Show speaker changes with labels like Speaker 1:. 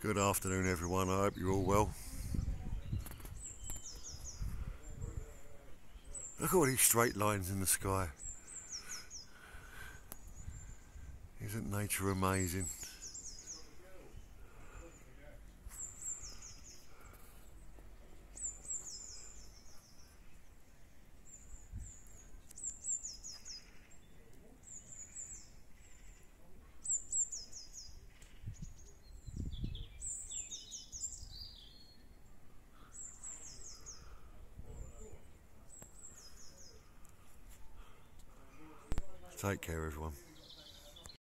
Speaker 1: Good afternoon everyone, I hope you're all well. Look at all these straight lines in the sky. Isn't nature amazing? Take care everyone.